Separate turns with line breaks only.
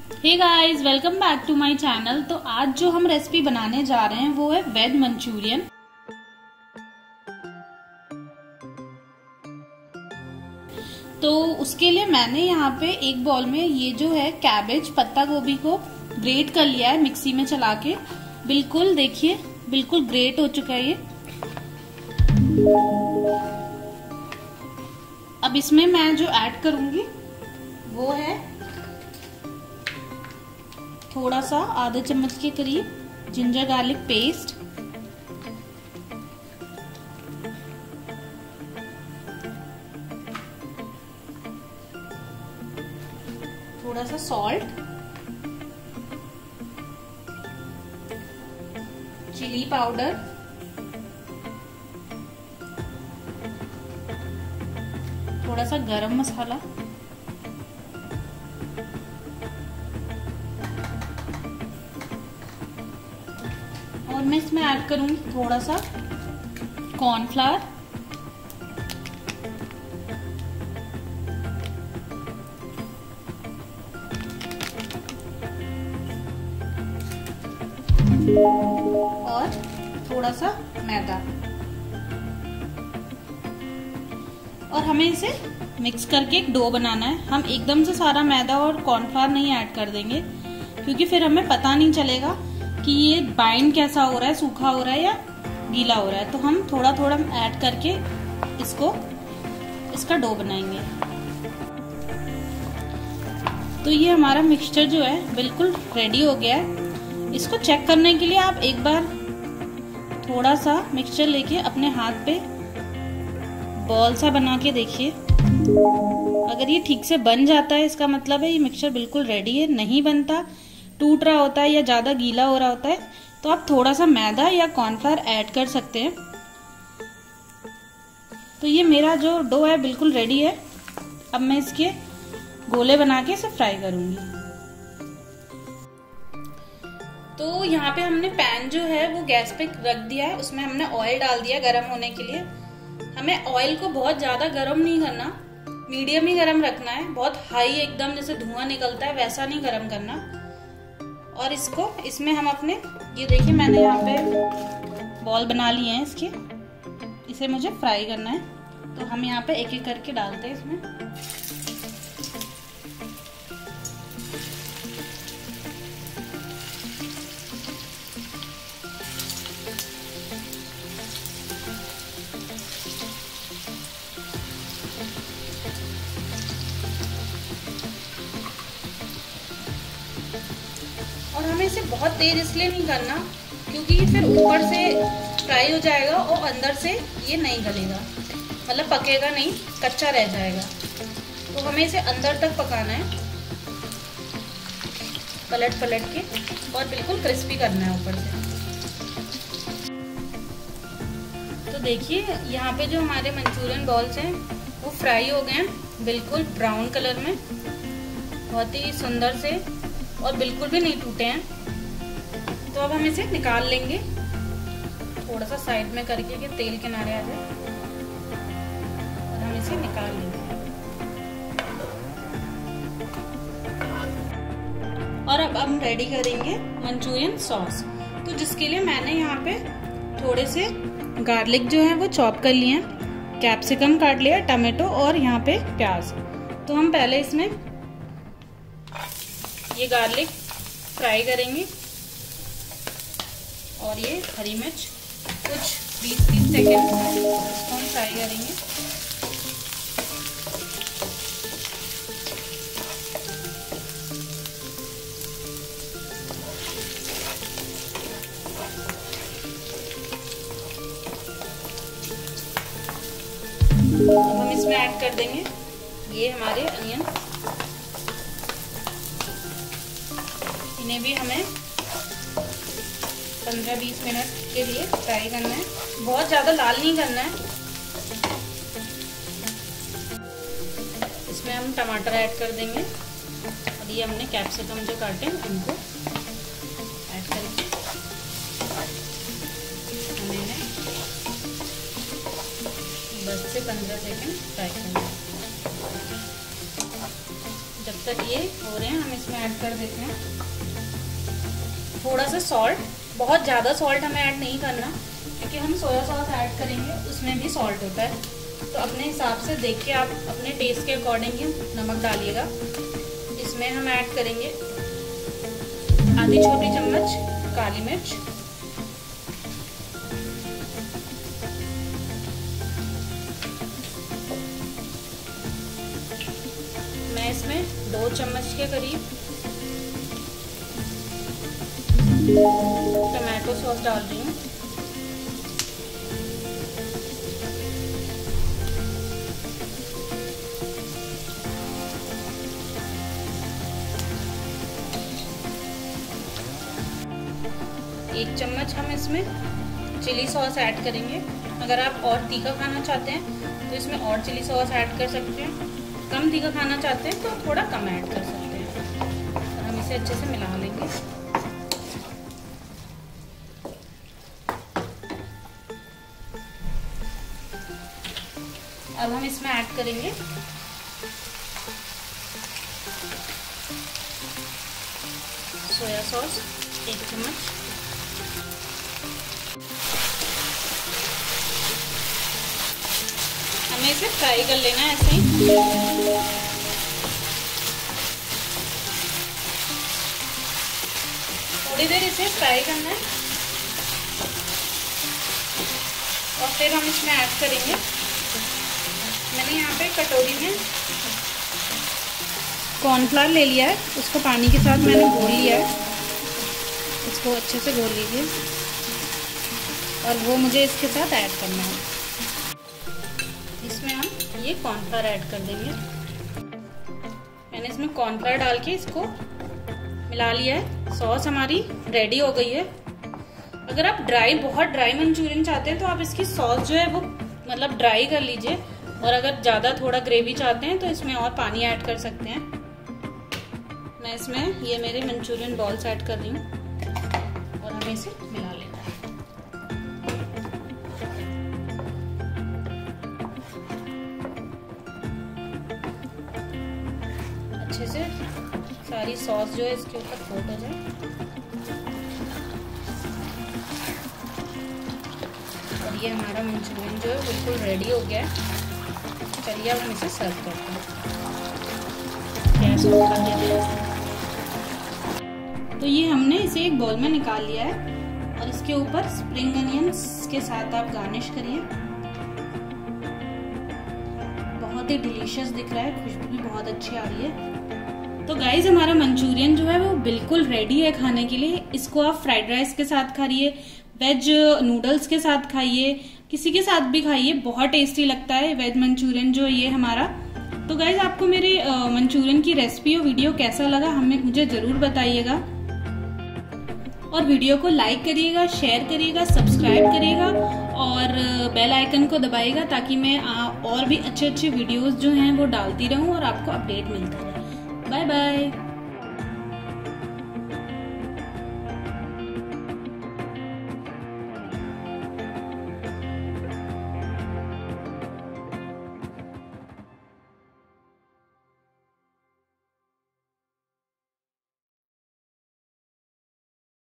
Hey guys, welcome back to my channel. तो आज जो हम रेसिपी बनाने जा रहे हैं वो है वेज मंचूरियन। तो उसके लिए मैंने यहाँ पे एक बाउल में ये जो है कैबेज पत्ता गोभी को ग्रेट कर लिया है मिक्सी में चला के। बिल्कुल देखिए, बिल्कुल ग्रेट हो चुका है ये। अब इसमें मैं जो ऐड करूंगी वो है थोड़ा सा आधा चम्मच के करीब जिंजर गार्लिक पेस्ट, थोड़ा सा सॉल्ट, चिली पाउडर, थोड़ा सा गरम मसाला, और मैं इसमें ऐड करूंगी थोड़ा सा कॉर्नफ्लावर, और थोड़ा सा मैदा, और हमें इसे मिक्स करके एक डो बनाना है। हम एकदम से सारा मैदा और कॉर्नफ्लावर नहीं ऐड कर देंगे क्योंकि फिर हमें पता नहीं चलेगा कि ये बाइंड कैसा हो रहा है, सूखा हो रहा है या गीला हो रहा है। तो हम थोड़ा थोड़ा ऐड करके इसका डो बनाएंगे। तो ये हमारा मिक्सचर जो है बिल्कुल रेडी हो गया है। इसको चेक करने के लिए आप एक बार थोड़ा सा मिक्सचर लेके अपने हाथ पे बॉल सा बना के देखिए। अगर ये ठीक से बन जाता है इसका मतलब है ये मिक्सचर बिल्कुल रेडी है। नहीं बनता, टूट रहा होता है या ज्यादा गीला हो रहा होता है तो आप थोड़ा सा मैदा या कॉर्नफ्लावर ऐड कर सकते हैं। तो ये मेरा जो डो है बिल्कुल रेडी है। अब मैं इसके गोले बना के इसे फ्राई करूंगी। तो यहाँ पे हमने पैन जो है वो गैस पे रख दिया है, उसमें हमने ऑयल डाल दिया गर्म होने के लिए। हमें ऑयल को बहुत ज्यादा गर्म नहीं करना, मीडियम ही गर्म रखना है। बहुत हाई एकदम जैसे धुआं निकलता है वैसा नहीं गर्म करना। और इसमें हम अपने ये देखिए मैंने यहाँ पे बॉल बना लिए हैं इसके, इसे मुझे फ्राई करना है। तो हम यहाँ पे एक एक करके डालते हैं इसमें। और हमें इसे बहुत तेज इसलिए नहीं करना क्योंकि ये फिर ऊपर से फ्राई हो जाएगा और अंदर से ये नहीं गलेगा, मतलब पकेगा नहीं, कच्चा रह जाएगा। तो हमें इसे अंदर तक पकाना है, पलट पलट के, और बिल्कुल क्रिस्पी करना है ऊपर से। तो देखिए यहाँ पे जो हमारे मंचूरियन बॉल्स हैं वो फ्राई हो गए हैं बिल्कुल ब्राउन कलर में, बहुत ही सुंदर से, और बिल्कुल भी नहीं टूटे हैं। तो अब हम इसे निकाल लेंगे थोड़ा सा साइड में करके कि तेल किनारे आ जाए, और हम इसे निकाल लेंगे। और अब हम रेडी करेंगे मंचूरियन सॉस। तो जिसके लिए मैंने यहाँ पे थोड़े से गार्लिक जो है वो चॉप कर लिए हैं, कैप्सिकम काट लिया, टमाटो और यहाँ पे प्याज। तो हम पहले इसमें ये गार्लिक फ्राई करेंगे और ये हरी मिर्च कुछ 20-30 सेकेंड इसको हम फ्राई करेंगे। अब हम इसमें ऐड कर देंगे ये हमारे अनियन। इन्हें भी हमें 15-20 मिनट के लिए फ्राई करना है, बहुत ज़्यादा लाल नहीं करना है। इसमें हम टमाटर ऐड कर देंगे और ये हमने कैप्सिकम जो काटे हैं उनको ऐड करके हमें 10 से 15 सेकंड फ्राई करना है। जब तक ये हो रहे हैं हम इसमें ऐड कर देते हैं थोड़ा सा सॉल्ट। बहुत ज़्यादा सॉल्ट हमें ऐड नहीं करना क्योंकि हम सोया सॉस ऐड करेंगे, उसमें भी सॉल्ट होता है। तो अपने हिसाब से देख के आप अपने टेस्ट के अकॉर्डिंग ही नमक डालिएगा। इसमें हम ऐड करेंगे आधी छोटी चम्मच काली मिर्च, मैं इसमें 2 चम्मच के करीब टमाटो सॉस डाल रही हूँ। एक चम्मच हम इसमें चिली सॉस ऐड करेंगे। अगर आप और तीखा खाना चाहते हैं तो इसमें और चिली सॉस ऐड कर सकते हैं। कम तीखा खाना चाहते हैं तो थोड़ा कम ऐड कर सकते हैं। और हम इसे अच्छे से मिला लेंगे। अब हम इसमें ऐड करेंगे सोया सॉस 1 चम्मच, हमें इसे फ्राई कर लेना है ऐसे ही। थोड़ी देर इसे फ्राई करना है और फिर हम इसमें ऐड करेंगे, मैंने यहाँ पे कटोरी में कॉर्नफ्लावर ले लिया है, उसको पानी के साथ मैंने घोल लिया है। इसको अच्छे से घोल लीजिए और वो मुझे इसके साथ ऐड करना है। इसमें हम ये कॉर्नफ्लावर ऐड कर देंगे। मैंने इसमें कॉर्नफ्लावर डाल के इसको मिला लिया है। सॉस हमारी रेडी हो गई है। अगर आप बहुत ड्राई मंचूरियन चाहते हैं तो आप इसकी सॉस जो है वो मतलब ड्राई कर लीजिए, और अगर ज़्यादा थोड़ा ग्रेवी चाहते हैं तो इसमें और पानी ऐड कर सकते हैं। मैं इसमें ये मेरे मंचूरियन बॉल्स ऐड कर रही हूँ और हमें इसे मिला लेना है। अच्छे से सारी सॉस जो है इसके ऊपर कोट हो जाए। और ये हमारा मंचूरियन जो है बिल्कुल रेडी हो गया है। चलिए अब हम इसे सर्व करते हैं। गैस ऑफ कर देते हैं। तो ये हमने इसे एक बाउल में निकाल लिया है और इसके ऊपर स्प्रिंग अनियंस के साथ आप गार्निश करिए। बहुत ही डिलीशियस दिख रहा है, खुशबू भी बहुत अच्छी आ रही है। तो गाइज हमारा मंचूरियन जो है वो बिल्कुल रेडी है खाने के लिए। इसको आप फ्राइड राइस के साथ खाइए, वेज नूडल्स के साथ खाइए, किसी के साथ भी खाइए, बहुत टेस्टी लगता है वेज मंचूरियन जो ये हमारा। तो गाइज आपको मेरे मंचूरियन की रेसिपी और वीडियो कैसा लगा मुझे जरूर बताइएगा, और वीडियो को लाइक करिएगा, शेयर करिएगा, सब्सक्राइब करिएगा और बेल आइकन को दबाइएगा ताकि मैं और भी अच्छे अच्छे वीडियोस जो हैं वो डालती रहूं और आपको अपडेट मिलता रहे। Bye bye.